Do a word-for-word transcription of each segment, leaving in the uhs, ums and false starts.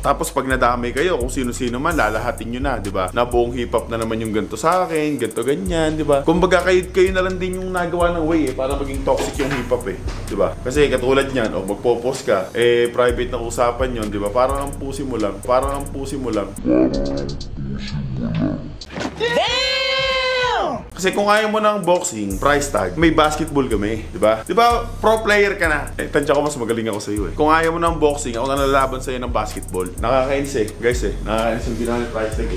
Tapos pag nadamay kayo, kung sino-sino man, lalahatin nyo na, di ba? Na buong hip-hop na naman yung ganito sa akin, ganito ganyan, di ba? Kumbaga kayo, kayo na lang din yung nagawa ng way eh, para maging toxic yung hip-hop eh, di ba? Kasi katulad niyan, o oh, magpo-post ka, eh private na usapan yon, di ba? Parang ang pusi mo lang, parang ang pusi mo lang. Kasi kung ayaw mo ng boxing, price tag, may basketball kami, di ba? Di ba, pro player ka na. Eh, tansya ko mas magaling ako sa iyo eh. Kung ayaw mo ng boxing, ako na nalalaban sa iyo ng basketball. Nakakainis eh, guys eh. Nakakainis yung ginawa ni price tag eh.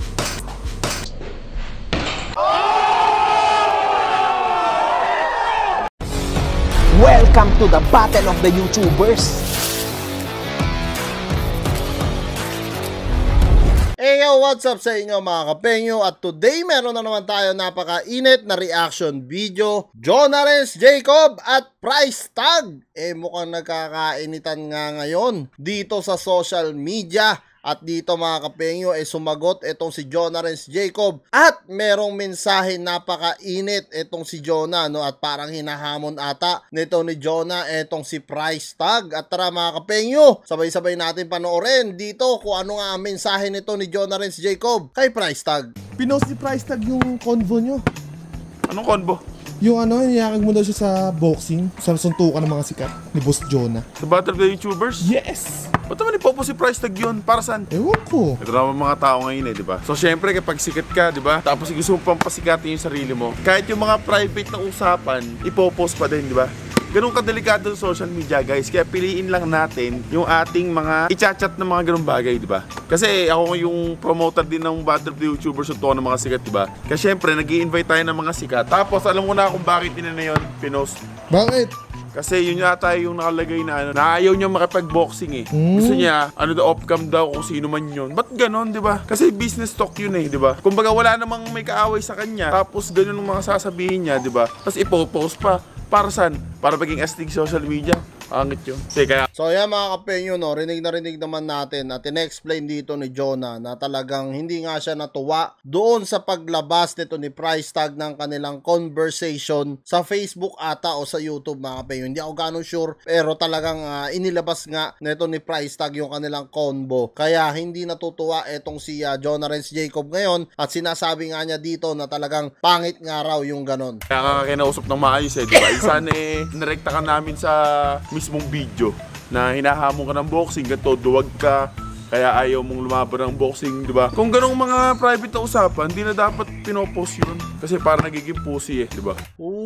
Welcome to the Battle of the YouTubers. Hey yo, what's up sa inyo mga kapenyo? At today meron na naman tayo napaka-init na reaction video. Jonarens Jacob at price tag. Eh mukhang nagkakainitan nga ngayon dito sa social media. At dito mga kapenyo ay eh, sumagot itong si Jonarens Jacob at merong mensahe napakainit itong si Jonah, no? At parang hinahamon ata nito ni Jonah itong si price tag. At tara mga kapenyo, sabay-sabay natin panoorin dito kung ano nga ang mensahe nito ni Jonarens Jacob kay price tag. Pinost si price tag yung convo nyo. Anong convo? Yung ano, niyakag mo daw siya sa boxing, sa suntukan ng mga sikat ni Boss Jonah. The Battle of the YouTubers? Yes! Ba't naman ipopo si price tag yun? Para saan? Ewan ko. Ito naman mga tao ngayon eh, di ba? So syempre kapag sikat ka, di ba? Tapos gusto mo pang pasikatin yung sarili mo. Kahit yung mga private na usapan, ipopost pa din, di ba? Ganun kadelikado sa social media, guys. Kaya piliin lang natin yung ating mga i-chat-chat na mga ganung bagay, di ba? Kasi ako yung promoter din ng Battle of the YouTubers ito ng mga sikat, di ba? Kasi syempre, nag-i-invite tayo ng mga sikat. Tapos alam mo na kung bakit din na yun pinost. Bakit? Kasi yun yata yung nakalagay na ano, na ayaw niya makipag-boxing eh. Mm. Gusto niya, ano daw, off-cam daw kung sino man yun. Ba't ganon, di ba? Kasi business talk yun eh, di ba? Kumbaga wala namang may kaaway sa kanya. Tapos ganun yung mga sasabihin niya, di ba? Tapos ipopost pa. Para saan? Para maging astig social media. Angit yun. Kasi kaya... So yan mga kapenyo, no, rinig na rinig naman natin at in-explain dito ni Jonah na talagang hindi nga siya natuwa doon sa paglabas nito ni price tag ng kanilang conversation sa Facebook ata o sa YouTube mga kapenyo. Hindi ako ganun sure pero talagang uh, inilabas nga nito ni price tag yung kanilang combo. Kaya hindi natutuwa etong si uh, Jonarens Jacob ngayon at sinasabi nga niya dito na talagang pangit nga raw yung ganon. Kaya kakausap ng maayos eh, di ba? Sana eh, narekta ka namin sa mismong video na hinahamon ka ng boxing, ganito, duwag ka, kaya ayaw mong lumaban ng boxing, di ba? Kung ganong mga private na usapan, hindi na dapat pinopost yun. Kasi parang nagiging pussy eh, di ba?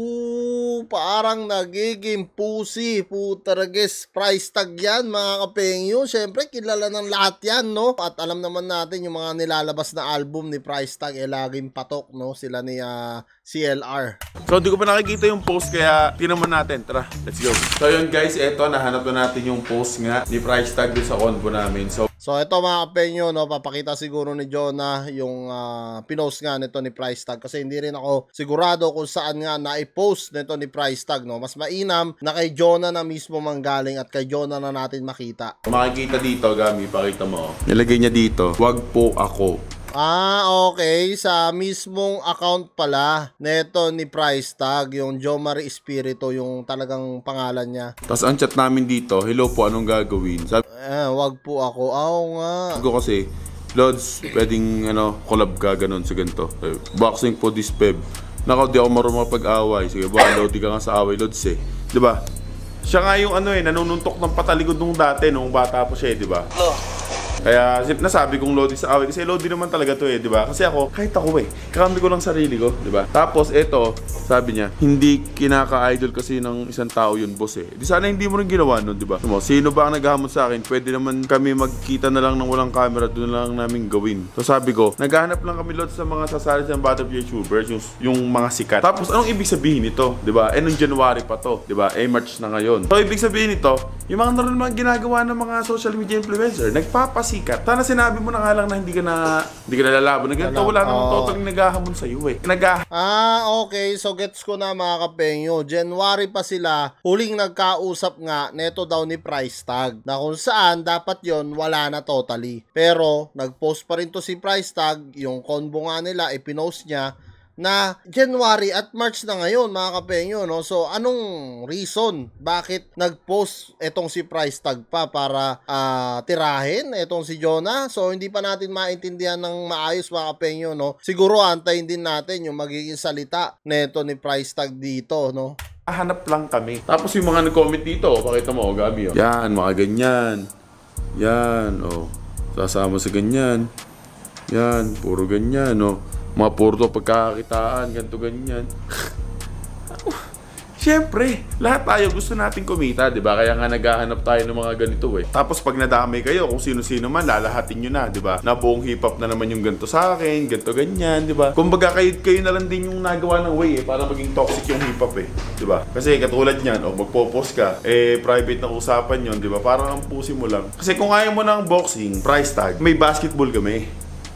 Ooh, parang nagiging pussy. Puta rages, price tag yan mga kapengyo. Siyempre, kilala ng lahat yan, no? At alam naman natin yung mga nilalabas na album ni price tag, eh laging patok, no? Sila ni uh, C L R. So, hindi ko pa nakikita yung post, kaya tinaman natin. Tara, let's go. So, yun guys, eto, nahanap na natin yung post nga ni price tag dun sa convo namin. So, So ito mga kapenyo, no, papakita siguro ni Jonah yung uh, pinost nga nito ni price tag kasi hindi rin ako sigurado kung saan nga na-post nito ni price tag, no. Mas mainam na kay Jonah na mismo manggaling at kay Jonah na natin makita. Makikita dito, Gami, pakita mo. Nilagay niya dito, wag po ako. Ah, okay. Sa mismong account pala neto ni price tag, yung Jomar Espiritu, yung talagang pangalan niya. Tapos ang chat namin dito, hello po, anong gagawin? Sabi, eh, wag po ako. Oo nga. ko kasi, Lods, pwedeng ano, collab ka, ganun sa ganito. Boxing po this Feb. Nako, di ako marunong mapag-away. Sige, ba, Lodi ka nga sa away, Lods eh. Di ba? Siya nga yung ano eh, nanununtok ng patalikod nung dati, nung bata po siya eh, di ba? Kaya nasabi kong Lodi sa away kasi Lodi naman talaga to eh, di ba? Kasi ako, kahit ako eh, kakambi ko lang sarili ko, di ba? Tapos ito, sabi niya, hindi kinaka-idol kasi ng isang tao yun, boss eh. Di sana hindi mo rin ginawa nun, di ba? Sino ba ang naghahamon sa akin? Pwede naman kami magkita na lang ng walang camera, doon lang namin gawin. So sabi ko, naghahanap lang kami Lodi sa mga sasali sa Battle of YouTubers, yung, yung mga sikat. Tapos anong ibig sabihin nito, di ba? Eh nung January pa to, di ba? Eh March na ngayon. So ibig sabihin nito, yung mga naroon mga ginagawa ng mga social media influencer, nagpapas sikat. Sana sinabi mo na nga lang na hindi ka na hindi ka nalalaban na ganito, wala namang totally naghahamon sa iyo eh. Nag Ah, okay. So gets ko na mga kapenyo. January pa sila huling nagkausap nga neto daw ni price tag. Na kung saan dapat yon wala na totally. Pero nagpost pa rin to si price tag, yung convo nga nila ipinost niya. na January at March na ngayon mga kapengyo, no? So anong reason bakit nag-post etong si Price Tag pa para uh, tirahin etong si Jonah? So hindi pa natin maintindihan ng maayos mga kapengyo, no? Siguro antayin din natin yung magiging salita neto ni Price Tag dito, no? Hanap lang kami. Tapos yung mga nag-comment dito, pakita mo, Gabi. Oh. Yan, mga ganyan. Yan, oh. Sasama sa ganyan. Yan, puro ganyan, oh. Mga puro to pagkakakitaan, ganito, ganyan. Siyempre, lahat tayo gusto nating kumita, di ba? Kaya nga naghahanap tayo ng mga ganito eh. Tapos pag nadamay kayo, kung sino-sino man, lalahatin nyo na, di ba? Na buong hip-hop na naman yung ganito sa akin, ganito ganyan, di ba? Kumbaga kayo, kayo na lang din yung nagawa ng way eh, para maging toxic yung hip-hop eh, di ba? Kasi katulad niyan, o oh, magpo-post ka, eh private na usapan yon, di ba? Parang ang pusi mo lang. Kasi kung ayaw mo ng boxing, Price Tag, may basketball kami.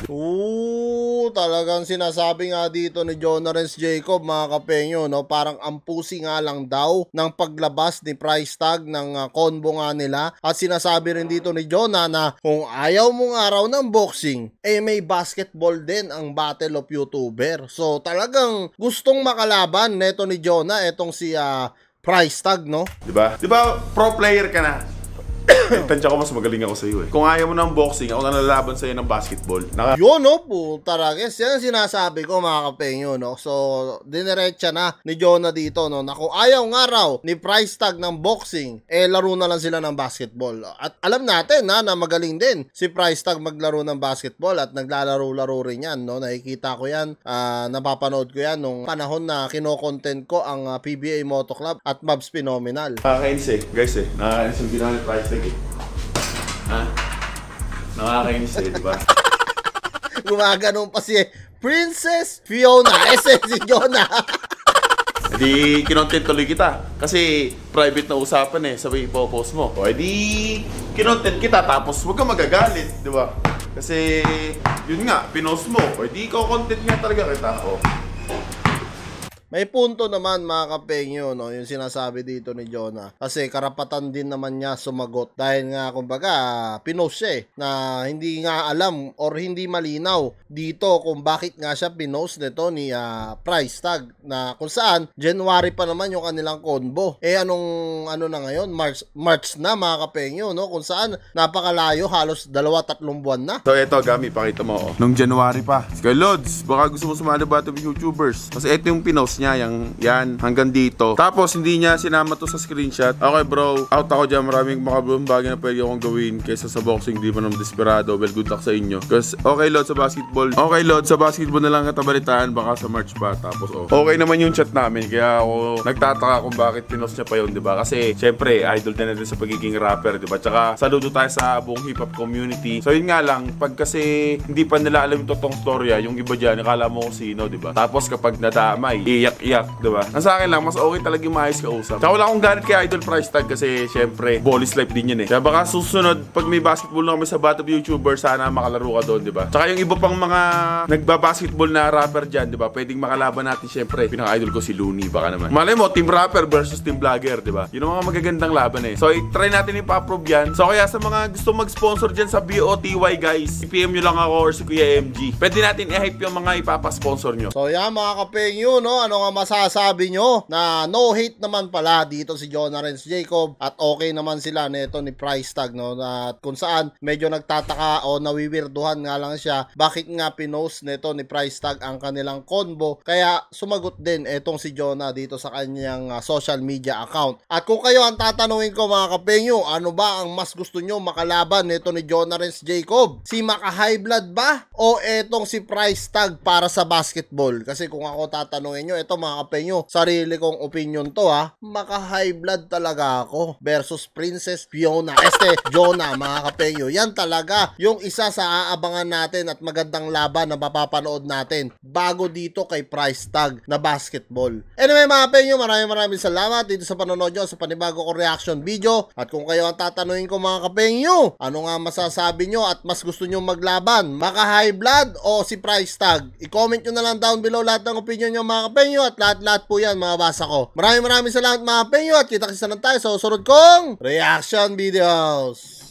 Oo, talagang sinasabi nga dito ni Jonah Renz Jacob mga kapengyo, no? Parang ang pusi nga lang daw ng paglabas ni Price Tag ng uh, combo nga nila. At sinasabi rin dito ni Jonah na kung ayaw mo nga raw ng boxing, eh may basketball din ang Battle of YouTuber. So talagang gustong makalaban neto ni Jonah etong si uh, Price Tag, no? Diba? Diba pro player ka na? Tansya ko mas magaling ako sa iyo eh. Kung ayaw mo ng boxing, ako na nalalaban sa iyo ng basketball. Naka Yun no po, tarages. Yan ang sinasabi ko mga kapengyo, no. So, diniretsa na ni Jonah dito, no, na kung ayaw nga raw ni Price Tag ng boxing, eh laro na lang sila ng basketball. At alam natin na, na magaling din si Price Tag maglaro ng basketball at naglalaro-laro rin yan, no. Nakikita ko yan, uh, napapanood ko yan nung panahon na kino-content ko ang uh, P B A Moto Club at Mavs Phenomenal. Nakakainis eh, guys eh. Nakakainis yung ginawa ni Price Tag eh. Ha? Nakakainis eh, diba? Gumaganon pa si Princess Fiona. S S si Jonah. Hindi kinontent tuloy kita. Kasi private na usapan eh. Sabi ipopost mo. O edi kinontent kita tapos huwag kang magagalit, diba? Kasi yun nga, pinost mo. O edi ikaw content nga talaga kita. O. May punto naman mga kapengyo, no, yung sinasabi dito ni Jonah. Kasi karapatan din naman niya sumagot. Dahil nga, kumbaga, pinost siya eh, na hindi nga alam or hindi malinaw dito kung bakit nga siya pinost nito ni uh, Price Tag. Na kung saan, January pa naman yung kanilang combo. Eh anong, ano na ngayon, March, March na mga kapengyo, no? Kung saan, napakalayo, halos dalawa, tatlong buwan na. So eto, Gami, pakita mo. Oh. Nung January pa. Sige, Lods, baka gusto mo sumali ba ito with YouTubers? Kasi ito yung pinost niya, yung yan, hanggang dito. Tapos hindi niya sinama to sa screenshot. Okay bro, out ako dyan, maraming makabulang bagay na pwede akong gawin kaysa sa boxing, di pa naman desperado. Well, good luck sa inyo. Because okay Lod sa basketball, okay Lod sa basketball na lang katabalitaan, baka sa March pa. Tapos oh, okay naman yung chat namin, kaya ako nagtataka kung bakit pinost niya pa yun, di ba? Kasi syempre idol din natin sa pagiging rapper, di ba? Tsaka saludo tayo sa buong hip hop community. So yun nga lang, pag kasi hindi pa nila alam yung totoong storya, yung iba dyan, nakala mo kung sino, di ba? Tapos kapag nadamay, iyak-iyak, diba? Ang sa akin lang, mas okay talaga yung maayos kausap. Tsaka wala akong ganit kay Idol Price Tag kasi syempre, Ballis life din yun eh. Kaya baka susunod, pag may basketball na kami sa Battle of YouTuber, sana makalaro ka doon, diba? Tsaka yung iba pang mga nagbabasketball na rapper dyan, diba? Pwedeng makalaban natin syempre. Pinaka-idol ko si Looney, baka naman. Malay mo, team rapper versus team vlogger, diba? Yun ang mga magagandang laban eh. So, i-try natin ipa-approve yan. So, kaya sa mga gusto mag-sponsor dyan sa B O T Y guys, i-P M nyo lang ako or si Kuya M G. Pwede natin i-hype yung mga ipapasponsor nyo. So, yan mga kapengyo, no? Ano nga masasabi nyo na no hate naman pala dito si Jonah Renz Jacob at okay naman sila nito ni Price Tag, no? At kung saan medyo nagtataka o nawiwirduhan nga lang siya bakit nga pinost nito ni Price Tag ang kanilang combo, kaya sumagot din etong si Jonah dito sa kanyang uh, social media account. At kung kayo ang tatanungin ko mga kapengyo, ano ba ang mas gusto nyo makalaban nito ni Jonah Renz Jacob? Si Maka High Blood ba o etong si Price Tag para sa basketball? Kasi kung ako tatanungin nyo, ito mga kapengyo, sarili kong opinion to ha, Maka High Blood talaga ako versus Princess Fiona. Este, Jonah mga kapengyo. Yan talaga yung isa sa aabangan natin at magandang laban na mapapanood natin bago dito kay Price Tag na basketball. Anyway mga kapengyo, maraming maraming salamat dito sa panonood nyo sa panibago ko reaction video. At kung kayo ang tatanungin ko mga kapengyo, ano nga masasabi nyo at mas gusto nyo maglaban, Maka High Blood o si Price Tag? I-comment nyo na lang down below lahat ng opinion nyo mga kapengyo at lahat-lahat po yan mababasa ko. Maraming maraming salamat mga kapengyo at kita-kita na tayo sa susunod kong reaction videos.